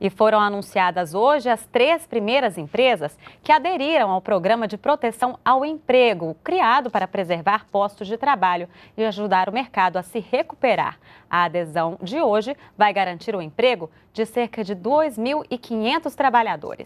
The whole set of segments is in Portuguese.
E foram anunciadas hoje as 3 primeiras empresas que aderiram ao Programa de Proteção ao Emprego, criado para preservar postos de trabalho e ajudar o mercado a se recuperar. A adesão de hoje vai garantir o emprego de cerca de 2.500 trabalhadores.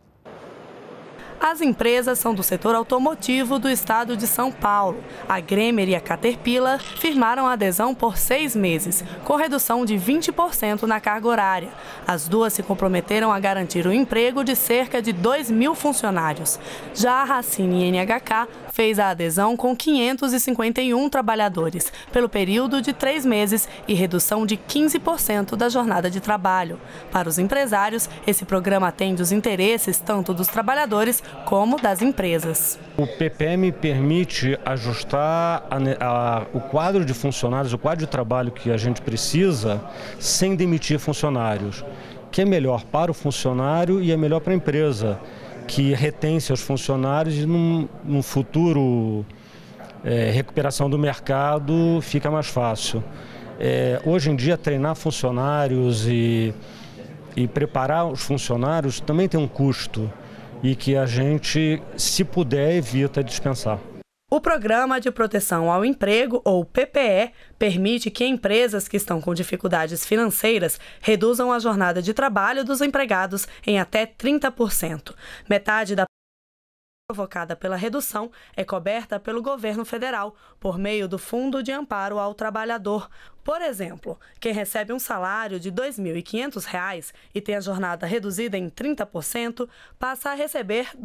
As empresas são do setor automotivo do estado de São Paulo. A Gremer e a Caterpillar firmaram a adesão por 6 meses, com redução de 20% na carga horária. As duas se comprometeram a garantir o emprego de cerca de 2.000 funcionários. Já a Racine NHK fez a adesão com 551 trabalhadores, pelo período de 3 meses e redução de 15% da jornada de trabalho. Para os empresários, esse programa atende os interesses tanto dos trabalhadores como das empresas. O PPM permite ajustar o quadro de funcionários, o quadro de trabalho que a gente precisa, sem demitir funcionários, que é melhor para o funcionário e é melhor para a empresa, que retém seus funcionários e num futuro recuperação do mercado fica mais fácil. Hoje em dia, treinar funcionários e preparar os funcionários também tem um custo e que a gente, se puder, evita dispensar. O Programa de Proteção ao Emprego, ou PPE, permite que empresas que estão com dificuldades financeiras reduzam a jornada de trabalho dos empregados em até 30%. Metade da provocada pela redução é coberta pelo governo federal, por meio do Fundo de Amparo ao Trabalhador. Por exemplo, quem recebe um salário de R$ 2.500 e tem a jornada reduzida em 30%, passa a receber R$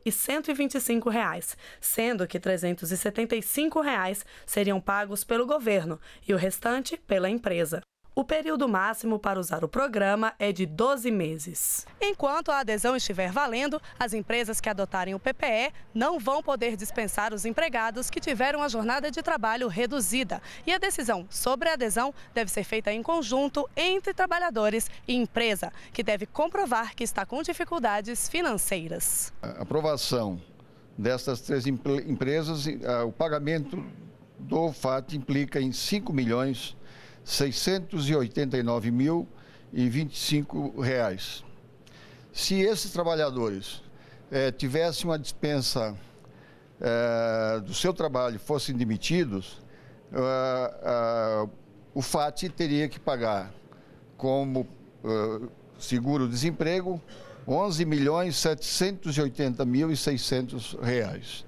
2.125, sendo que R$ 375 seriam pagos pelo governo e o restante pela empresa. O período máximo para usar o programa é de 12 meses. Enquanto a adesão estiver valendo, as empresas que adotarem o PPE não vão poder dispensar os empregados que tiveram a jornada de trabalho reduzida. E a decisão sobre a adesão deve ser feita em conjunto entre trabalhadores e empresa, que deve comprovar que está com dificuldades financeiras. A aprovação destas 3 empresas, o pagamento do FAT implica em R$ 5.689.025. Se esses trabalhadores tivessem uma dispensa do seu trabalho, fossem demitidos, o FAT teria que pagar como seguro-desemprego R$ 11.780.600.